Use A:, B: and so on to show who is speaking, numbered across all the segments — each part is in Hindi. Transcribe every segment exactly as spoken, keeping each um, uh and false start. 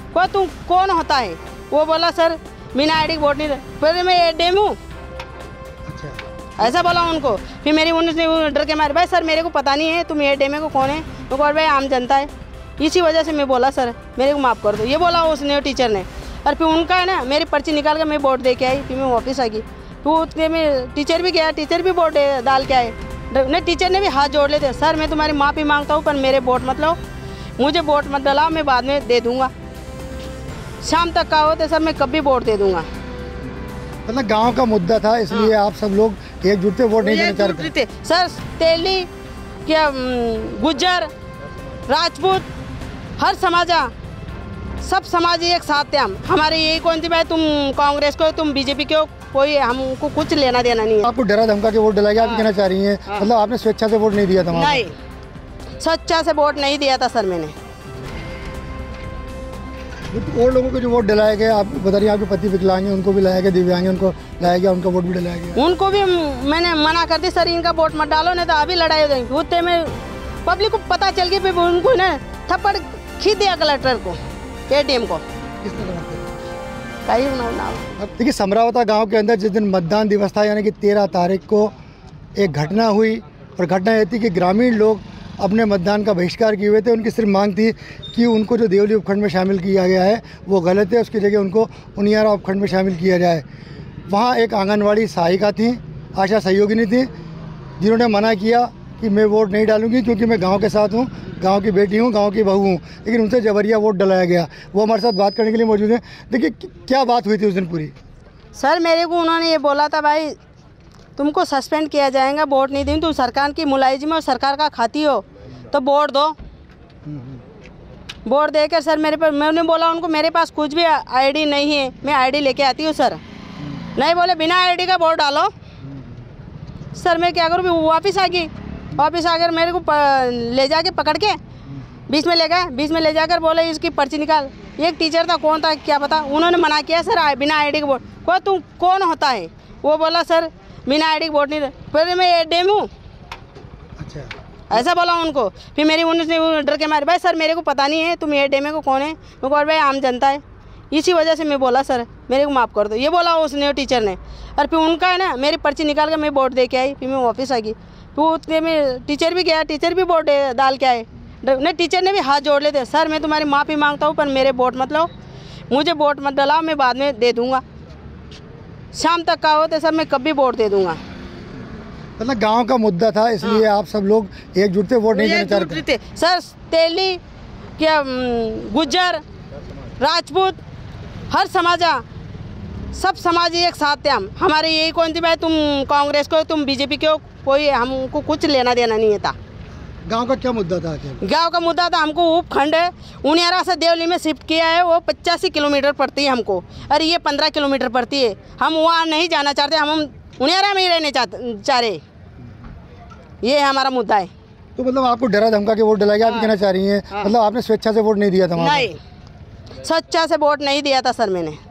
A: को तुम कौन होता है? वो बोला सर बिना आई डी वोट नहीं, फिर मैं ए डी एम हूँ, ऐसा बोला उनको। फिर मेरी उन्होंने डर के मारे, भाई सर मेरे को पता नहीं है तुम ए डी एम को कौन है। तो बोल भाई आम जनता है, इसी वजह से मैं बोला सर मेरे को माफ़ कर दो, ये बोला उसने टीचर ने। और फिर उनका है ना मेरी पर्ची निकाल कर मैं वोट दे के आई, फिर मैं ऑफिस आ गई। तो उतने में टीचर भी गया, टीचर भी वोट डाल के आए। नहीं, टीचर ने भी हाथ जोड़ लेते, सर मैं तुम्हारी माफ़ी मांगता हूँ पर मेरे वोट मत लो, मुझे वोट मत डलाओ, मैं बाद में दे दूँगा, शाम तक का हो तो सर मैं कभी वोट दे दूँगा।
B: मतलब गांव का मुद्दा था, इसलिए हाँ। आप सब लोग एकजुट थे, वोट नहीं देना चाहते
A: थे सर। तेली क्या गुज्जर राजपूत हर समाज, सब समाज एक साथ थे हम। हमारे यही कौन सी भाई तुम कांग्रेस को तुम बीजेपी के हो, कोई हमको कुछ लेना देना नहीं है।
B: आपको डरा धमका के वोट डला गया, आप कहना चाह रही हैं? हाँ। मतलब आपने स्वेच्छा से वोट नहीं दिया था?
A: नहीं, स्वेच्छा से वोट नहीं दिया था सर मैंने।
B: तो और लोगों को जो वोट डलाया गया, आप बता रही हैं आपके पति विकलांग हैं, उनको भी लाया गया, दिव्यांग हैं उनको लाया गया, उनका वोट भी डलाया गया।
A: उनको भी मैंने मना कर दी, सर इनका वोट मत डालो नहीं तो अभी लड़ाई हो जाएगी। उतने में पब्लिक को पता चल गया, फिर उनको ना थप्पड़ खींच दिया कलेक्टर को, ए डी एम को।
B: देखिए समरावता गांव के अंदर जिस दिन मतदान दिवस था, यानी कि तेरह तारीख को एक घटना हुई, और घटना ये थी कि ग्रामीण लोग अपने मतदान का बहिष्कार किए हुए थे। उनकी सिर्फ मांग थी कि उनको जो देवली उपखंड में शामिल किया गया है वो गलत है, उसकी जगह उनको उनियारा उपखंड में शामिल किया जाए। वहाँ एक आंगनवाड़ी सहायिका थी, आशा सहयोगिनी थी, जिन्होंने मना किया कि मैं वोट नहीं डालूंगी क्योंकि मैं गांव के साथ हूं, गांव की बेटी हूं, गांव की बहू हूं, लेकिन उनसे जबरिया वोट डलाया गया। वो हमारे साथ बात करने के लिए मौजूद हैं। देखिए क्या बात हुई थी उस दिन पूरी।
A: सर मेरे को उन्होंने ये बोला था, भाई तुमको सस्पेंड किया जाएगा, वोट नहीं देंगे, तुम सरकार की मुलाजिम हो, सरकार का खाती हो तो वोट दो। वोट देकर सर मेरे पर, मैंने बोला उनको मेरे पास कुछ भी आईडी नहीं है, मैं आईडी लेके आती हूँ सर। नहीं बोले बिना आईडी का वोट डालो। सर मैं क्या करूँ, वापस आ गई। वापस आकर मेरे को ले जाके पकड़ के बीच में ले गए, बीच में ले जाकर बोले इसकी पर्ची निकाल। एक टीचर था, कौन था क्या पता, उन्होंने मना किया सर बिना आईडी का वोट। को तुम कौन होता है? वो बोला सर बिना आईडी का वोट नहीं, फिर मैं ए डी एम हूँ, ऐसा बोला उनको। फिर मेरी उन्होंने डर के मारे, भाई सर मेरे को पता नहीं है तुम ए डी एम को कौन है। मैं बोल भाई आम जनता है, इसी वजह से मैं बोला सर मेरे को माफ़ कर दो, ये बोला उसने टीचर ने। और फिर उनका है ना मेरी पर्ची निकाल कर मैं वोट दे के आई, फिर मैं ऑफिस आ गई। तो उतने में टीचर भी गया, टीचर भी वोट डाल के आए। नहीं, टीचर ने भी हाथ जोड़ लेते, सर मैं तुम्हारी माफ़ी मांगता हूँ पर मेरे वोट मत लो, मुझे वोट मत डलाओ, मैं बाद में दे दूँगा, शाम तक का हो तो सर मैं कभी वोट दे दूँगा।
B: मतलब गांव का मुद्दा था, इसलिए हाँ। आप सब लोग एकजुट थे, वोट नहीं देना चाहते
A: थे सर। तेली क्या गुज्जर राजपूत हर समाज, सब समाज एक साथ थे हम। हमारे यही कौन सी भाई तुम कांग्रेस को तुम बीजेपी के हो, कोई हमको कुछ लेना देना नहीं था।
B: गांव का क्या मुद्दा था?
A: गांव का मुद्दा था, हमको उपखंड है उनियारा से देवली में शिफ्ट किया है, वो पचासी किलोमीटर पड़ती है हमको, और ये पंद्रह किलोमीटर पड़ती है। हम वहाँ नहीं जाना चाहते, हम उनियारा में ही रहने चाह रहे, ये हमारा मुद्दा है।
B: तो मतलब आपको डरा धमका के वोट डला गया, आप कहना चाह रही हैं? मतलब आपने स्वेच्छा से वोट नहीं दिया था?
A: नहीं, स्वेच्छा से वोट नहीं दिया था सर मैंने।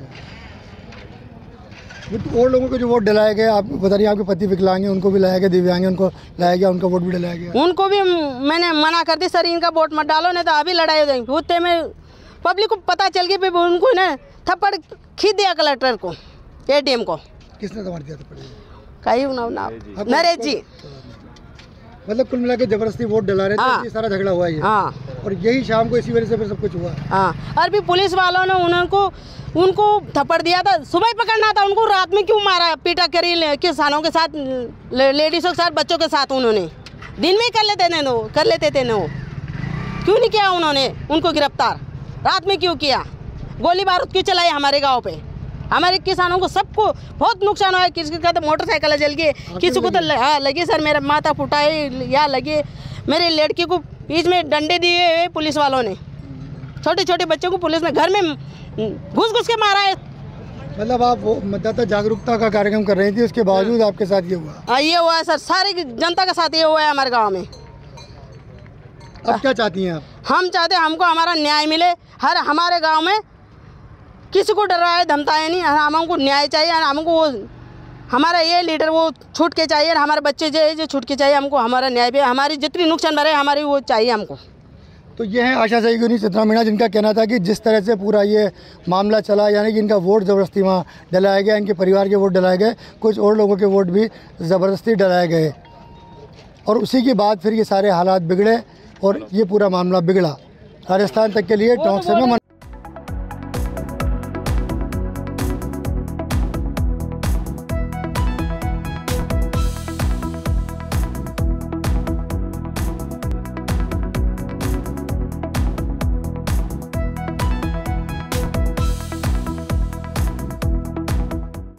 B: तो और लोगों को जो वोट डलाया गया, आप बता रही हैं आपके पति विकलांग हैं, उनको भी लाया गया, दिव्यांग हैं उनको लाया गया, उनका वोट भी डलाया गया।
A: उनको भी मैंने मना कर दी, सर इनका वोट मत डालो नहीं तो अभी लड़ाई हो जाएगी। उतने में पब्लिक को पता चल गया, फिर उनको ना थप्पड़ खींच दिया कलेक्टर को, ए डी एम को।
B: किसने मार दिया थप्पड़?
A: कहीं ना ना नरेश जी।
B: मतलब कुल मिला के जबरदस्ती वोट डला रहे थे। हाँ। सारा झगड़ा हुआ है।
A: हाँ।
B: और यही शाम को इसी वजह से फिर सब कुछ हुआ।
A: हाँ। और भी पुलिस वालों ने उनको उनको थप्पड़ दिया था, सुबह ही पकड़ना था उनको, रात में क्यों मारा, पीटा करी किसानों के साथ, लेडीज़ों के साथ, बच्चों के साथ। उन्होंने दिन में ही कर लेते थे नो कर लेते थे नो क्यों नहीं किया उन्होंने उनको गिरफ्तार? रात में क्यों किया? गोली बारूद क्यों चलाई हमारे गाँव पे? हमारे किसानों को सबको बहुत नुकसान हुआ है। किसी का तो मोटरसाइकिल जल गई, किसी को तो हाँ लगी सर, मेरा माथा फूटा है, या लगे मेरे लड़की को बीच में डंडे दिए पुलिस वालों ने, छोटे छोटे बच्चों को पुलिस ने घर में घुस घुस के मारा है।
B: मतलब आप वो मतदाता जागरूकता का कार्यक्रम कर रही थी, उसके बावजूद आपके साथ ये हुआ?
A: हाँ ये हुआ है सर, सारी जनता के साथ ये हुआ है हमारे गाँव में।
B: अब क्या चाहती हैं आप? हम
A: चाहते हैं हमको हमारा न्याय मिले। हर हमारे गाँव में किसी को डराए धमकाए नहीं, हमको न्याय चाहिए। हमको वो हमारा ये लीडर वो छूट के चाहिए, हमारे बच्चे जो जो छूट के चाहिए हमको, हमारा न्याय भी, हमारी जितनी नुकसान भरे हमारी वो चाहिए हमको।
B: तो ये है आशा सईगुनी चित्रा मीणा, जिनका कहना था कि जिस तरह से पूरा ये मामला चला, यानी कि इनका वोट ज़बरदस्ती वहाँ डलाया गया, इनके परिवार के वोट डलाए गए, कुछ और लोगों के वोट भी ज़बरदस्ती डलाए गए और उसी के बाद फिर ये सारे हालात बिगड़े और ये पूरा मामला बिगड़ा। राजस्थान तक के लिए टोंक से मैं